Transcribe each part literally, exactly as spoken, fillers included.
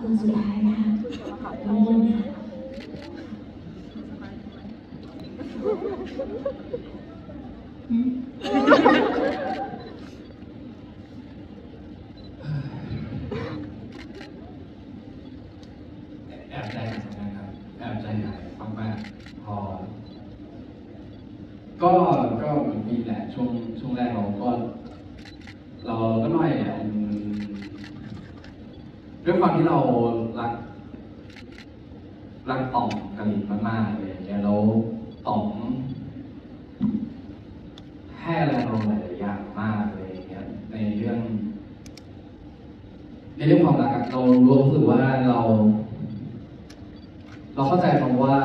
คนสุดท้ายนะคะน้องยินค่ะแอบใจหายนะครับแอบใจหายมากๆพอก็ก็มันมีแหละช่วงช่วงแรกเราก็เราก็น้อยแหละด้วยความที่เรารักรักต่อมกะหรี่มากๆเลยอย่างเงี้ยแล้วต่อมให้อะไรเราหลายๆอย่างมากเลยอย่างเงี้ยในเรื่องในเรื่องความรักเรารู้สึกว่าเรา เราเข้าใจคำว่า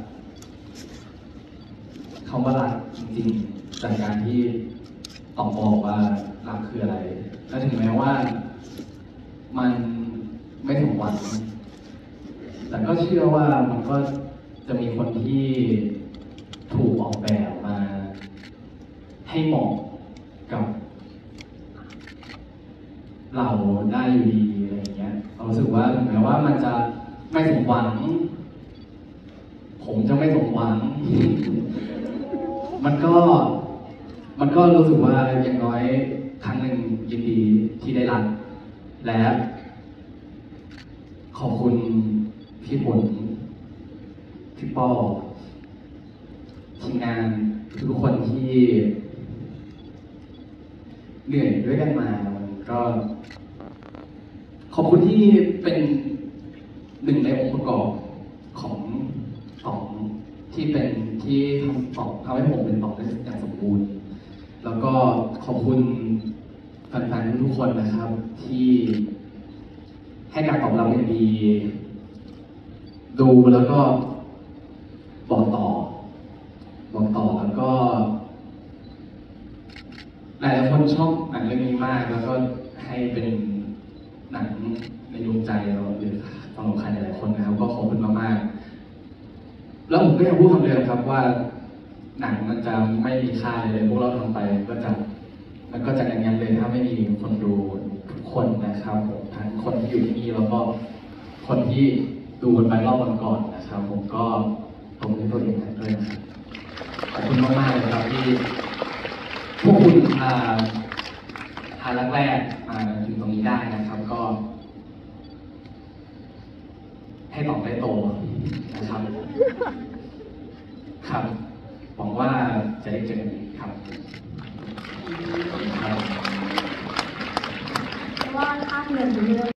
คำว่ารักจริงๆจากการที่ตอบบอกว่ารักคืออะไรและถึงแม้ว่ามันไม่สมหวังแต่ก็เชื่อว่ามันก็จะมีคนที่ถูกออกแบบมาให้เหมาะกับเราได้อยู่ดีอะไรอย่างเงี้ยเรารู้สึกว่าถึงแม้ว่ามันจะไม่สมหวังผมจะไม่สมหวัง มันก็ มันก็รู้สึกว่าอย่างน้อยครั้งหนึ่งยินดีที่ได้รักและขอบคุณพี่ผลพี่ป้อทีมงานทุกคนที่เหนื่อยด้วยกันมามันก็ขอบคุณที่เป็นหนึ่งในองค์ประกอบของของที่เป็นที่ทำตอบทำให้ผมเป็นตอบได้อย่างสมบูรณ์แล้วก็ขอบคุณแฟนๆทุกคนนะครับที่ให้การตอบรับอย่างดีดูแล้วก็บอกต่อบอกต่อแล้วก็หลายๆคนชอบหนังเรื่องนี้มากแล้วก็ให้เป็นหนังในดวงใจเราหรือสำหรับใครหลายๆคนนะครับก็ขอบคุณมากๆแล้วผมก็ยังพูดคำเดิมครับว่าหนังมันจะไม่มีค่าเลยพวกเราทำไปก็จะมันก็จะอย่างนั้นเลยถ้าไม่มีคนดูทุกคนนะครับผมทั้งคนที่อยู่ที่นี่แล้วก็คนที่ดูกันไปรอบก่อนๆนะครับผมก็ตรงนี้ตัวเองด้วยนะครับขอบคุณมากๆเลยครับที่พวกคุณอ่าหาแรกๆมาถึงตรงนี้ได้นะครับก็ให้ตอบได้โตนะครับครับหวังว่าจะได้เจอกันอีกครับว่าค่าเงินเป็นเรื่อง